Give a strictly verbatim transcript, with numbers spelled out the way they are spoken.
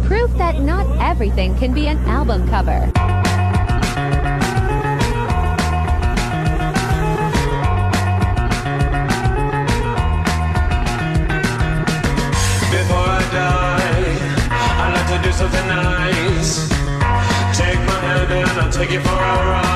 Proof that not everything can be an album cover. Before I die, I'd like to do something nice. Take my hand and I'll take you for a ride.